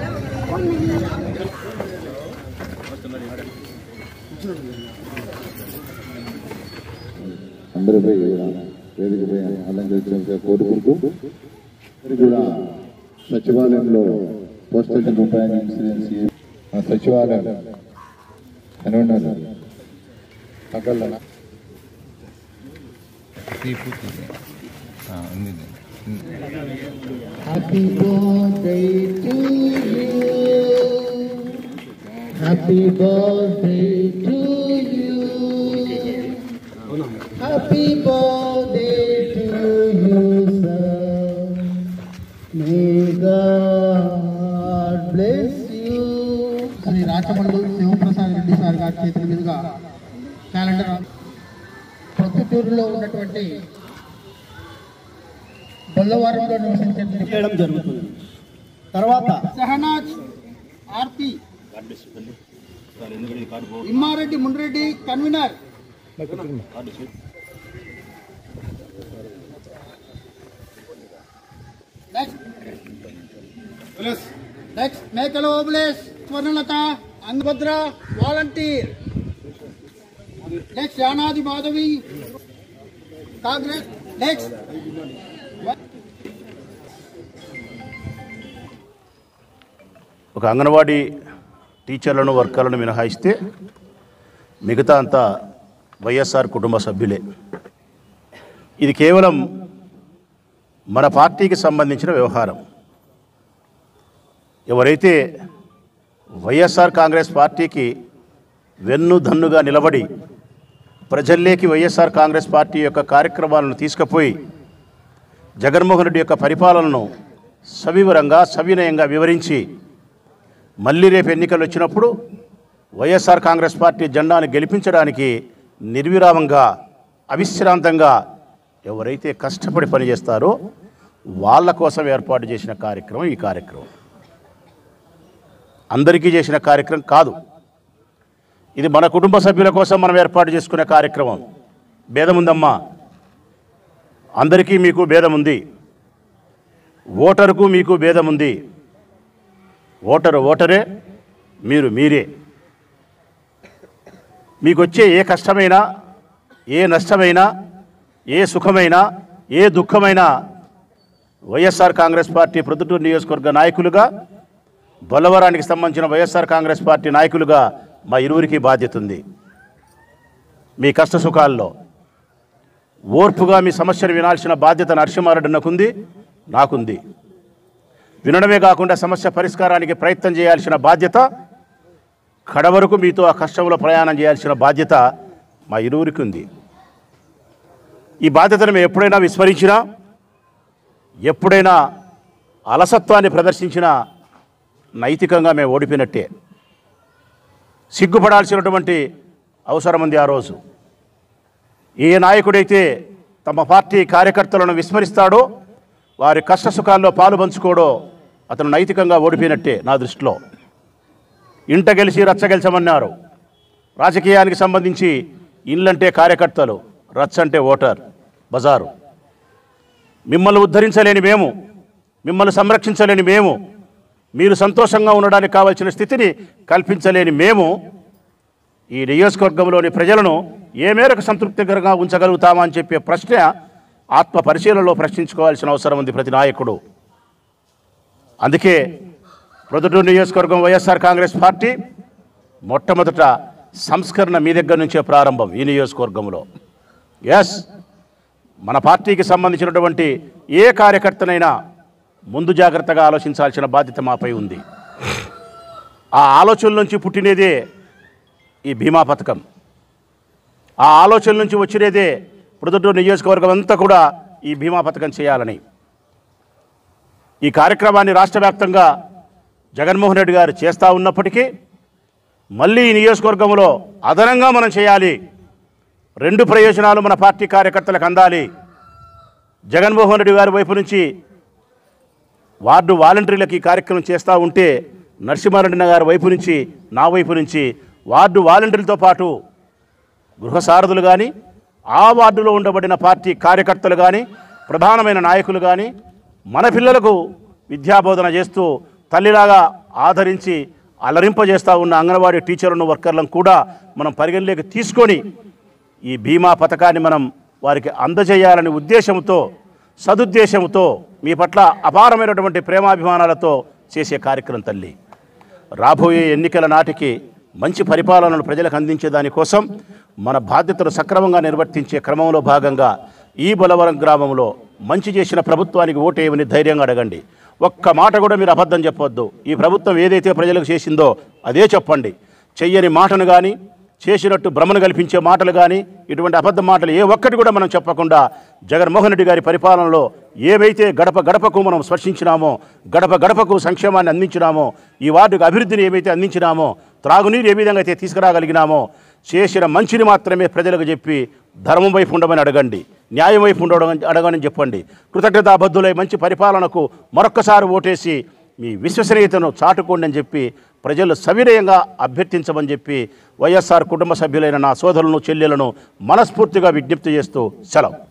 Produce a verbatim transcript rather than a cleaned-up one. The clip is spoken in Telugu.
అందరిపై వేదికపై అలంకరించే కోరుకుంటూ కూడా సచివాలయంలో పోస్టల్ కంపెనీ ఇన్సూరెన్స్ సచివాలయం అని ఉన్నారు పక్కన Happy birthday to you. Happy birthday to you. Happy birthday to you, sir. May God bless you. Sri Rachamandu Sivaprasad Reddy sir గారి చేతుల మీదుగా క్యాలెండర్ ప్రొద్దుటూరులో ఉన్నటువంటి బొల్లవారంలో నివసించడం జరుగుతుంది. తర్వాత Shahnaz Aarti Immareddy Munreddy convener. Next Mekala Obulesh Swarnalatha Angabhadra volunteer. Next Yanadi Madhavi Congress. Next ఒక అంగన్వాడీ టీచర్లను వర్కర్లను మినహాయిస్తే మిగతా అంతా వైఎస్ఆర్ కుటుంబ సభ్యులే. ఇది కేవలం మన పార్టీకి సంబంధించిన వ్యవహారం. ఎవరైతే వైఎస్ఆర్ కాంగ్రెస్ పార్టీకి వెన్నుదన్నుగా నిలబడి ప్రజల్లోకి వైఎస్ఆర్ కాంగ్రెస్ పార్టీ యొక్క కార్యక్రమాలను తీసుకుపోయి జగన్మోహన్ రెడ్డి యొక్క పరిపాలనను సవివరంగా సవినయంగా వివరించి మళ్ళీ రేపు ఎన్నికలు వచ్చినప్పుడు వైఎస్ఆర్ కాంగ్రెస్ పార్టీ జెండాను గెలిపించడానికి నిర్విరామంగా అవిశ్రాంతంగా ఎవరైతే కష్టపడి పనిచేస్తారో వాళ్ళ కోసం ఏర్పాటు చేసిన కార్యక్రమం ఈ కార్యక్రమం. అందరికీ చేసిన కార్యక్రమం కాదు. ఇది మన కుటుంబ సభ్యుల కోసం మనం ఏర్పాటు చేసుకునే కార్యక్రమం. భేదం ఉందమ్మా, అందరికీ మీకు భేదం ఉంది. ఓటరుకు మీకు భేదం ఉంది. ఓటరు ఓటరే, మీరు మీరే. మీకు వచ్చే ఏ కష్టమైనా, ఏ నష్టమైనా, ఏ సుఖమైనా, ఏ దుఃఖమైనా వైఎస్ఆర్ కాంగ్రెస్ పార్టీ ప్రొద్దుటూరు నియోజకవర్గ నాయకులుగా, బొల్లవరానికి సంబంధించిన వైఎస్ఆర్ కాంగ్రెస్ పార్టీ నాయకులుగా మా ఇరువురికి బాధ్యత ఉంది. మీ కష్ట సుఖాల్లో ఓర్పుగా మీ సమస్యను వినాల్సిన బాధ్యత నరసింహారెడ్డి నాకుంది, నాకుంది. వినడమే కాకుండా సమస్య పరిష్కారానికి ప్రయత్నం చేయాల్సిన బాధ్యత, కడవరకు మీతో ఆ కష్టంలో ప్రయాణం చేయాల్సిన బాధ్యత మా ఇరువురికి ఉంది. ఈ బాధ్యతను మేము ఎప్పుడైనా విస్మరించినా, ఎప్పుడైనా అలసత్వాన్ని ప్రదర్శించినా నైతికంగా మేము ఓడిపోయినట్టే. సిగ్గుపడాల్సినటువంటి అవసరం ఉంది. ఆ రోజు ఏ నాయకుడైతే తమ పార్టీ కార్యకర్తలను విస్మరిస్తాడో, వారి కష్ట సుఖాల్లో పాలు పంచుకోడో అతను నైతికంగా ఓడిపోయినట్టే నా దృష్టిలో. ఇంట గెలిచి రచ్చ గెలిచమన్నారు. రాజకీయానికి సంబంధించి ఇళ్ళంటే కార్యకర్తలు, రచ్చ అంటే ఓటర్ బజారు. మిమ్మల్ని ఉద్ధరించలేని మేము, మిమ్మల్ని సంరక్షించలేని మేము, మీరు సంతోషంగా ఉండడానికి కావాల్సిన స్థితిని కల్పించలేని మేము ఈ నియోజకవర్గంలోని ప్రజలను ఏ మేరకు సంతృప్తికరంగా ఉంచగలుగుతామా అని చెప్పే ప్రశ్న ఆత్మ పరిశీలనలో ప్రశ్నించుకోవాల్సిన అవసరం ఉంది ప్రతి నాయకుడు. అందుకే ప్రొద్దుటూరు నియోజకవర్గం వైఎస్ఆర్ కాంగ్రెస్ పార్టీ మొట్టమొదట సంస్కరణ మీ దగ్గర నుంచే ప్రారంభం. ఈ నియోజకవర్గంలో ఎస్, మన పార్టీకి సంబంధించినటువంటి ఏ కార్యకర్తనైనా ముందు జాగ్రత్తగా ఆలోచించాల్సిన బాధ్యత మాపై ఉంది. ఆ ఆలోచన నుంచి పుట్టినదే ఈ బీమా పథకం. ఆ ఆలోచన నుంచి వచ్చినదే ప్రొద్దుటూరు నియోజకవర్గం అంతా కూడా ఈ బీమా పథకం చేయాలని. ఈ కార్యక్రమాన్ని రాష్ట్ర వ్యాప్తంగా జగన్మోహన్ రెడ్డి గారు చేస్తూ ఉన్నప్పటికీ మళ్ళీ ఈ నియోజకవర్గంలో అదనంగా మనం చేయాలి. రెండు ప్రయోజనాలు మన పార్టీ కార్యకర్తలకు అందాలి. జగన్మోహన్ రెడ్డి గారి వైపు నుంచి వార్డు వాలంటీర్లకి ఈ కార్యక్రమం చేస్తూ ఉంటే, నరసింహారెడ్డి గారి వైపు నుంచి, నా వైపు నుంచి వార్డు వాలంటీర్లతో పాటు గృహ సారథులు కానీ, ఆ వార్డులో ఉండబడిన పార్టీ కార్యకర్తలు కానీ, ప్రధానమైన నాయకులు కానీ మన పిల్లలకు విద్యాబోధన చేస్తూ తల్లిలాగా ఆదరించి అలరింపజేస్తూ ఉన్న అంగన్వాడీ టీచర్లను వర్కర్లను కూడా మనం పరిగణలోకి తీసుకొని ఈ బీమా పథకాన్ని మనం వారికి అందజేయాలనే ఉద్దేశంతో సదుద్దేశంతో మీ పట్ల అపారమైనటువంటి ప్రేమాభిమానాలతో చేసే కార్యక్రమం తల్లి. రాబోయే ఎన్నికల నాటికి మంచి పరిపాలనను ప్రజలకు అందించే దానికోసం మన బాధ్యతను సక్రమంగా నిర్వర్తించే క్రమంలో భాగంగా ఈ బొలవరం గ్రామంలో మంచి చేసిన ప్రభుత్వానికి ఓటేయమని ధైర్యంగా అడగండి. ఒక్క మాట కూడా మీరు అబద్ధం చెప్పొద్దు. ఈ ప్రభుత్వం ఏదైతే ప్రజలకు చేసిందో అదే చెప్పండి. చెయ్యని మాటను కానీ చేసినట్టు భ్రమను కల్పించే మాటలు కానీ ఇటువంటి అబద్ధ మాటలు ఏ ఒక్కటి కూడా మనం చెప్పకుండా జగన్మోహన్ రెడ్డి గారి పరిపాలనలో ఏవైతే గడప గడపకు మనం స్పర్శించినామో, గడప గడపకు సంక్షేమాన్ని అందించినామో, ఈ వార్డుకు అభివృద్ధిని ఏవైతే అందించినామో, త్రాగునీరు ఏ విధంగా అయితే తీసుకురాగలిగినామో, చేసిన మంచిని మాత్రమే ప్రజలకు చెప్పి ధర్మం వైపు ఉండమని అడగండి, న్యాయం వైపు ఉండడం అడగని చెప్పండి. కృతజ్ఞతాబద్ధులై మంచి పరిపాలనకు మరొక్కసారి ఓటేసి మీ విశ్వసనీయతను చాటుకోండి అని చెప్పి ప్రజలు సవినయంగా అభ్యర్థించమని చెప్పి వైఎస్ఆర్ కుటుంబ సభ్యులైన నా సోదరులను చెల్లెలను మనస్ఫూర్తిగా విజ్ఞప్తి చేస్తూ సెలవు.